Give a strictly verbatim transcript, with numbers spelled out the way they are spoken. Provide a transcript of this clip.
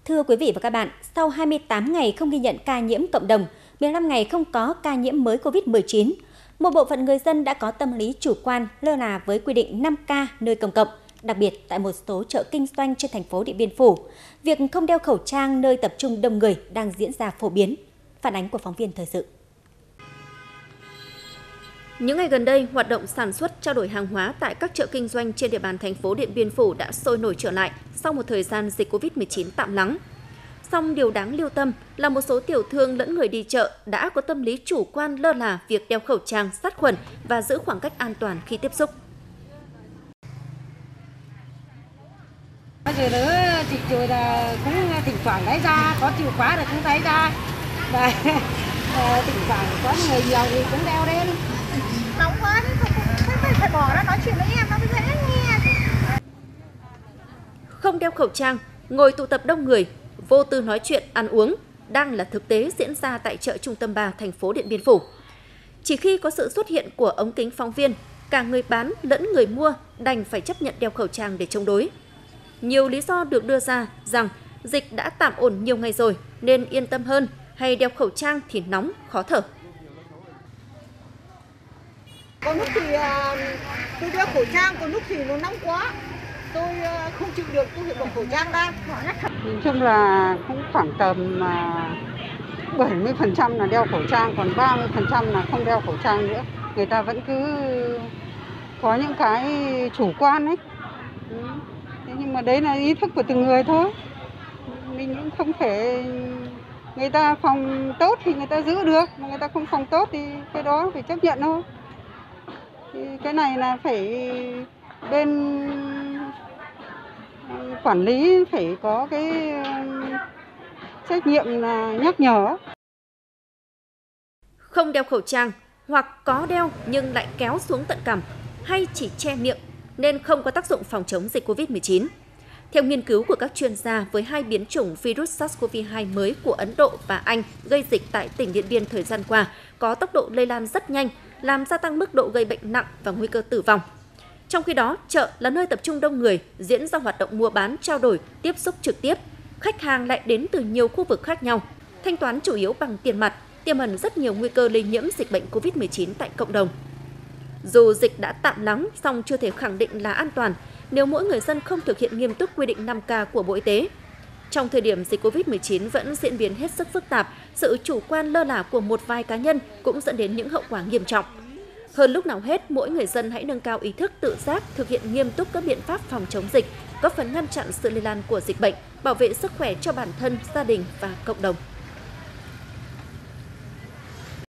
Thưa quý vị và các bạn, sau hai mươi tám ngày không ghi nhận ca nhiễm cộng đồng, mười lăm ngày không có ca nhiễm mới Covid mười chín, một bộ phận người dân đã có tâm lý chủ quan, lơ là với quy định năm K nơi công cộng, đặc biệt tại một số chợ kinh doanh trên thành phố Điện Biên Phủ. Việc không đeo khẩu trang nơi tập trung đông người đang diễn ra phổ biến. Phản ánh của phóng viên thời sự. Những ngày gần đây, hoạt động sản xuất trao đổi hàng hóa tại các chợ kinh doanh trên địa bàn thành phố Điện Biên Phủ đã sôi nổi trở lại sau một thời gian dịch Covid mười chín tạm lắng. Song điều đáng lưu tâm là một số tiểu thương lẫn người đi chợ đã có tâm lý chủ quan lơ là việc đeo khẩu trang, sát khuẩn và giữ khoảng cách an toàn khi tiếp xúc. Bây giờ nữa dịch rồi là cũng thỉnh thoảng lấy ra, có chịu quá là cũng lấy ra. Và thỉnh thoảng có người nhiều thì cũng đeo lên. Nóng quá thì phải, phải bỏ ra nói chuyện với em nó mới dễ nghe. Không đeo khẩu trang, ngồi tụ tập đông người, vô tư nói chuyện, ăn uống đang là thực tế diễn ra tại chợ Trung tâm ba thành phố Điện Biên Phủ. Chỉ khi có sự xuất hiện của ống kính phóng viên, cả người bán lẫn người mua đành phải chấp nhận đeo khẩu trang để chống đối. Nhiều lý do được đưa ra rằng dịch đã tạm ổn nhiều ngày rồi nên yên tâm hơn, hay đeo khẩu trang thì nóng, khó thở. Có lúc thì tôi đeo khẩu trang, có lúc thì nó nóng quá. Tôi không chịu được, tôi phải bỏ khẩu trang ra. Nói chung là cũng khoảng tầm bảy mươi phần trăm là đeo khẩu trang, còn ba mươi phần trăm là không đeo khẩu trang nữa. Người ta vẫn cứ có những cái chủ quan ấy. Thế nhưng mà đấy là ý thức của từng người thôi. Mình cũng không thể... Người ta phòng tốt thì người ta giữ được, mà người ta không phòng tốt thì cái đó phải chấp nhận thôi. Thì cái này là phải bên quản lý phải có cái trách nhiệm là nhắc nhở. Không đeo khẩu trang hoặc có đeo nhưng lại kéo xuống tận cằm hay chỉ che miệng nên không có tác dụng phòng chống dịch Covid mười chín. Theo nghiên cứu của các chuyên gia, với hai biến chủng virus SARS-xê o vê hai mới của Ấn Độ và Anh gây dịch tại tỉnh Điện Biên thời gian qua có tốc độ lây lan rất nhanh, làm gia tăng mức độ gây bệnh nặng và nguy cơ tử vong. Trong khi đó, chợ là nơi tập trung đông người, diễn ra hoạt động mua bán, trao đổi, tiếp xúc trực tiếp. Khách hàng lại đến từ nhiều khu vực khác nhau, thanh toán chủ yếu bằng tiền mặt, tiềm ẩn rất nhiều nguy cơ lây nhiễm dịch bệnh Covid mười chín tại cộng đồng. Dù dịch đã tạm lắng, song chưa thể khẳng định là an toàn nếu mỗi người dân không thực hiện nghiêm túc quy định năm K của Bộ Y tế. Trong thời điểm dịch Covid mười chín vẫn diễn biến hết sức phức tạp, sự chủ quan lơ là của một vài cá nhân cũng dẫn đến những hậu quả nghiêm trọng. Hơn lúc nào hết, mỗi người dân hãy nâng cao ý thức tự giác, thực hiện nghiêm túc các biện pháp phòng chống dịch, góp phần ngăn chặn sự lây lan của dịch bệnh, bảo vệ sức khỏe cho bản thân, gia đình và cộng đồng.